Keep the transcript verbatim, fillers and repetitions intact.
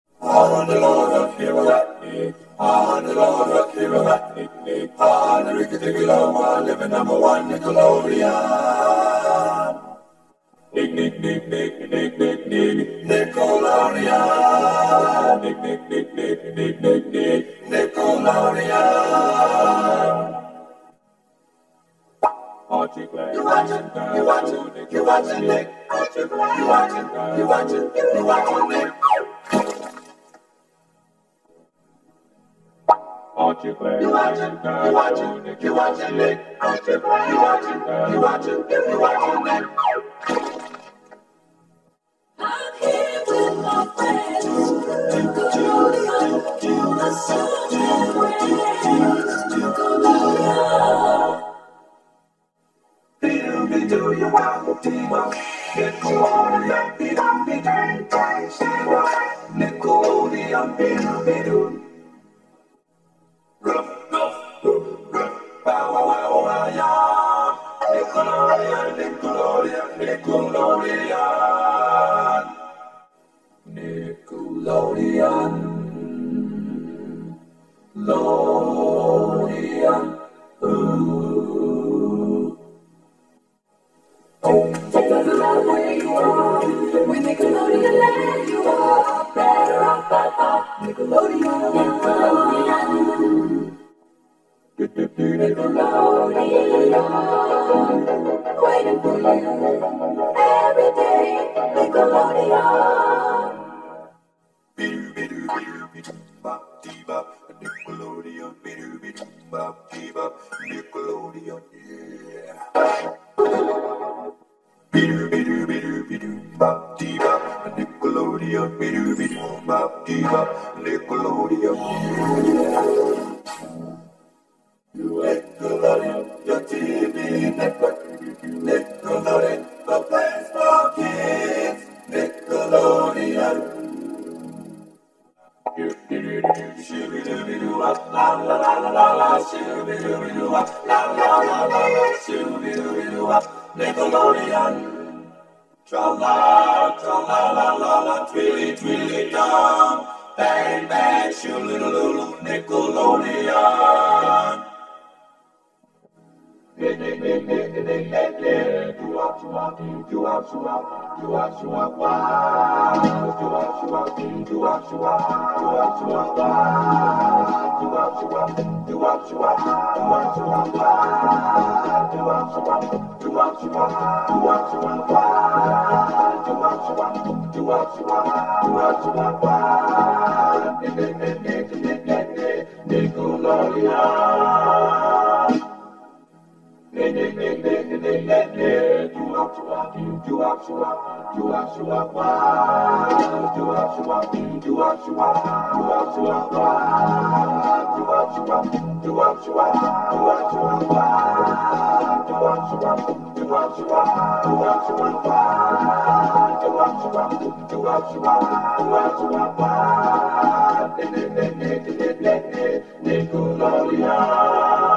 On the Lord of Hero, on the Lord of Hero, on the Ricky Nickelodeon, living number one Nickelodeon. Nick, Nick, Nick, Nick, Nick, Nick, Nick, Nickelodeon. Nick, Nick, Nick, Nick, Nick, Nick, Nick, Nickelodeon. Aren't you glad? You watching, you watching, you watching, Nick. Aren't you glad? You watching, you watching, you watching, Nick. Aren't you glad? You watching, you watching, you watching, Nick. Aren't you glad? You watching, you watching, you watching, Nick. I'm here with my friends, Nickelodeon, the songs and brands, Nickelodeon. Be-do-be-do, you want to team up. Nickelodeon, be-do-be-do, Nickelodeon, be-do-be-do. Ruff, ruff, ruff, ruff, bow, wow, wow, wow, yeah. Nickelodeon, Nickelodeon, Nickelodeon. Nickelodeon, Lodion, ooh. It doesn't matter where you are, when Nickelodeon let you are, better off by far. Nickelodeon, Nickelodeon, Nickelodeon, waiting for you every day. Nickelodeon. Be-do-be-do-be-do-be-do-bop-dee-bop, Nickelodeon, be-do-be-do-bop-dee-bop, Nickelodeon, yeah. Be-do-be-do-be-do-be-do-bop-dee-bop, Nickelodeon, be-do-be-do-bop-dee-bop, Nickelodeon, yeah. Nickelodeon, your T V network. Nickelodeon, the place for kids. Nickelodeon. Shoo-be-doo-be-doo, la la la la la la, shoo-be-doo-be-doo, la la la la la, shoo-be-doo-be-doo, Nickelodeon. Tra-la, tra-la-la-la-la, twilly-twilly-dum, bang bang, shoo-little-lulu, Nickelodeon. Nick, Nick, Nick, Nick, Nick, Nick, Nick, do-wop, do-wop, do-wop, do-wop, do-wop, do-wop, wow, do-wop, do-wop, do-wop, do-wop, do-wop, do-wop, wow, do-wop, do-wop, do-wop, do-wop, do-wop, do-wop, wow, do-wop, do-wop, do-wop, do-wop, do-wop, do-wop, wow, do-wop, do-wop, do-wop, do-wop, do-wop, do-wop, wow, Nick, Nick, Nick, Nick, Nick, Nick, Nick, Nickelodeon. Nick, Nick, Nick, Nick, Nick, Nick, Nick, do-wop, do-wop, do-wop, do-wop, do-wop, do-wop, wow, do-wop, do-wop, do-wop, do-wop, do-wop, do-wop, wow, do-wop, do-wop, do-wop, do-wop, do-wop, do-wop, wow, do-wop, do-wop, do-wop, do-wop, do-wop, do-wop, wow, do-wop, do-wop, do-wop, do-wop, do-wop, do-wop, wow, Nick, Nick, Nick, Nick, Nick, Nick, Nick, Nickelodeon.